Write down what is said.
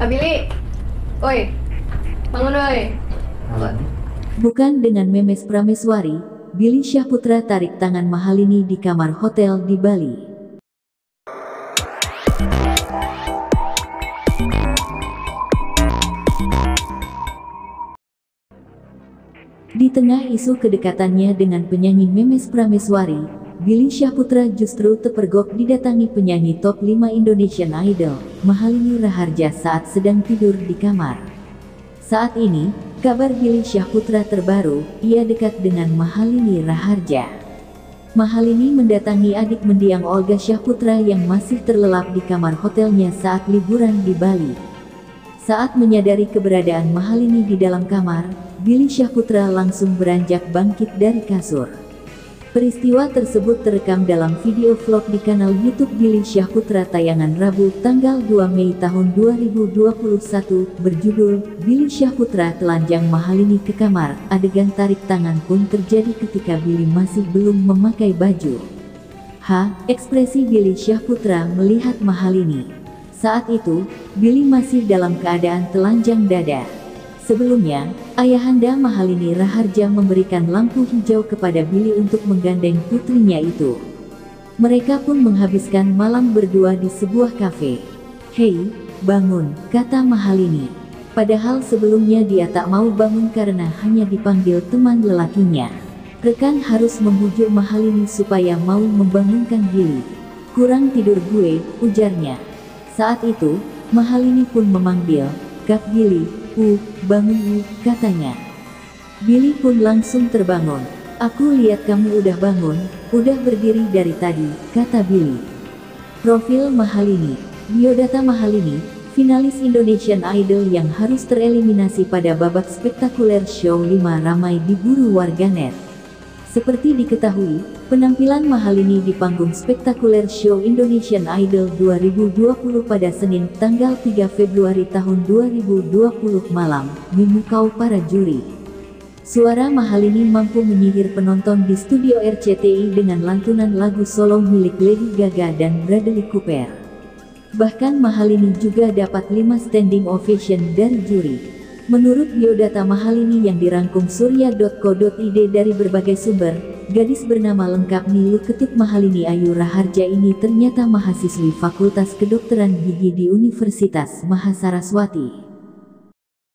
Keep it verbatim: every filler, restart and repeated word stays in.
Abili, oi, bangun oi. Bukan dengan Memes Prameswari, Billy Syahputra tarik tangan Mahalini di kamar hotel di Bali. Di tengah isu kedekatannya dengan penyanyi Memes Prameswari, Billy Syahputra justru terpergok didatangi penyanyi top lima Indonesian Idol, Mahalini Raharja saat sedang tidur di kamar. Saat ini, kabar Billy Syahputra terbaru, ia dekat dengan Mahalini Raharja. Mahalini mendatangi adik mendiang Olga Syahputra yang masih terlelap di kamar hotelnya saat liburan di Bali. Saat menyadari keberadaan Mahalini di dalam kamar, Billy Syahputra langsung beranjak bangkit dari kasur. Peristiwa tersebut terekam dalam video vlog di kanal YouTube Billy Syahputra tayangan Rabu tanggal dua Mei tahun dua ribu dua puluh satu berjudul Billy Syahputra telanjang Mahalini ke kamar. Adegan tarik tangan pun terjadi ketika Billy masih belum memakai baju. H. Ekspresi Billy Syahputra melihat Mahalini. Saat itu, Billy masih dalam keadaan telanjang dada. Sebelumnya, ayahanda Mahalini Raharja memberikan lampu hijau kepada Billy untuk menggandeng putrinya itu. Mereka pun menghabiskan malam berdua di sebuah kafe. "Hei, bangun," kata Mahalini. Padahal sebelumnya dia tak mau bangun karena hanya dipanggil teman lelakinya. Rekan harus membujuk Mahalini supaya mau membangunkan Billy. "Kurang tidur gue," ujarnya. Saat itu, Mahalini pun memanggil, "Kak Billy, uh, bangun uh," katanya. Billy pun langsung terbangun. "Aku lihat kamu udah bangun, udah berdiri dari tadi," kata Billy. Profil Mahalini. Biodata Mahalini, finalis Indonesian Idol yang harus tereliminasi pada babak spektakuler show lima ramai diburu warganet. Seperti diketahui, penampilan Mahalini di panggung spektakuler show Indonesian Idol dua ribu dua puluh pada Senin tanggal tiga Februari tahun dua ribu dua puluh malam, memukau para juri. Suara Mahalini mampu menyihir penonton di studio R C T I dengan lantunan lagu solo milik Lady Gaga dan Bradley Cooper. Bahkan Mahalini juga dapat lima standing ovation dari juri. Menurut biodata Mahalini yang dirangkum surya titik co titik id dari berbagai sumber, gadis bernama lengkap Nilu Ketut Mahalini Ayu Raharja ini ternyata mahasiswi Fakultas Kedokteran Gigi di Universitas Mahasaraswati.